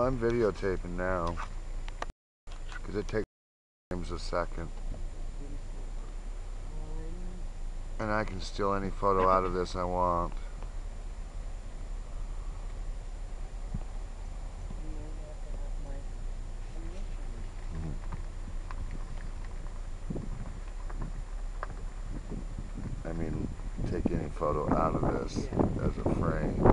I'm videotaping now because it takes a second. And I can steal any photo out of this I want. I mean, take any photo out of this as a frame.